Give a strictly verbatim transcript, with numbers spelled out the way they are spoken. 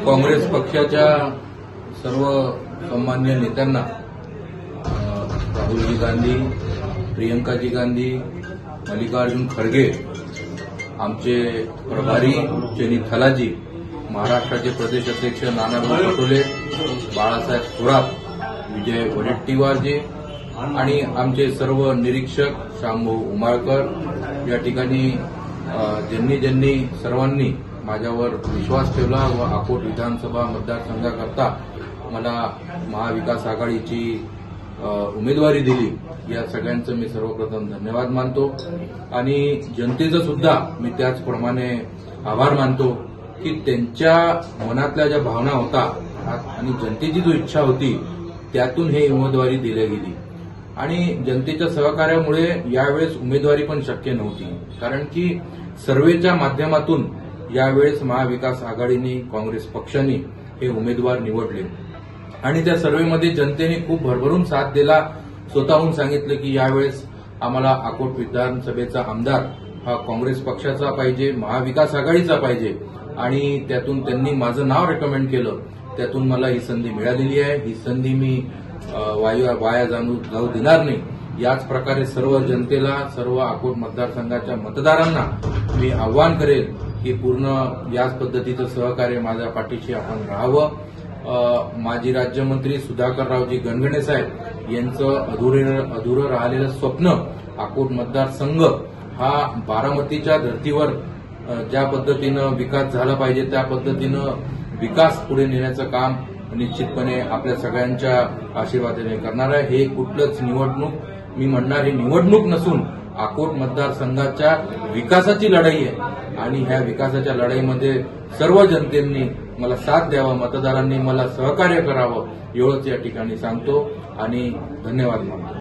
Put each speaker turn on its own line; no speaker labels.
काँग्रेस पक्षाच्या सर्व सन्मान्य नेत्यांना राहुलजी गांधी, प्रियंकाजी गांधी, मल्लिकार्जुन खरगे, आमचे प्रभारी चेनी थलाजी, महाराष्ट्राचे प्रदेश अध्यक्ष नानाभाऊ पटोले, बाळासाहेब थोरात, विजय वडेट्टीवारजी आणि आमचे सर्व निरीक्षक श्यामभाऊ उमाळकर, या ठिकाणी ज्यांनी ज्यांनी सर्वांनी माझ्यावर विश्वास ठेवला व अकोट विधानसभा मतदारसंघाकरता मला महाविकास आघाडीची उमेदवारी दिली, या सगळ्यांचं मी सर्वप्रथम धन्यवाद मानतो आणि जनतेचं सुद्धा मी त्याचप्रमाणे आभार मानतो की त्यांच्या मनातल्या ज्या भावना होता आणि जनतेची जो इच्छा होती त्यातून ही उमेदवारी दिली गेली आणि जनतेच्या सहकार्यामुळे यावेळेस उमेदवारी पण शक्य नव्हती, कारण की सर्वेच्या माध्यमातून यावेळेस महाविकास आघाडीने काँग्रेस पक्षाने हे उमेदवार निवडले आणि त्या सर्वेमध्ये जनतेने खूप भरभरून साथ दिला. स्वतःहून सांगितलं की यावेळेस आम्हाला अकोट विधानसभेचा आमदार हा काँग्रेस पक्षाचा पाहिजे, महाविकास आघाडीचा पाहिजे आणि त्यातून त्यांनी माझं नाव रेकमेंड केलं. त्यातून मला ही संधी मिळालेली आहे. ही संधी मी वाया जाणू जाऊ देणार नाही. याच प्रकारे सर्व जनतेला, सर्व अकोट मतदारसंघाच्या मतदारांना मी आव्हान करेल की पूर्ण याच पद्धतीचं सहकार्य माझ्या पाठीशी आपण राहावं. माजी राज्यमंत्री सुधाकररावजी गणगणे साहेब यांचं अधुरं अधुरं राहिलेलं स्वप्न अकोट मतदारसंघ हा बारामतीच्या धर्तीवर ज्या पद्धतीनं विकास झाला पाहिजे त्या पद्धतीनं विकास पुढे नेण्याचं काम निश्चितपणे आपल्या सगळ्यांच्या आशीर्वादाने करणार आहे. हे कुठलंच निवडणूक मी म्हणणार ही निवडणूक नसून अकोट मतदारसंघाच्या विकासाची लढाई आहे आणि ह्या विकासाच्या लढाईमध्ये सर्व जनतेने मला साथ द्यावा, मतदारांनी मला सहकार्य करावं एवढंच या ठिकाणी सांगतो आणि धन्यवाद मानतो.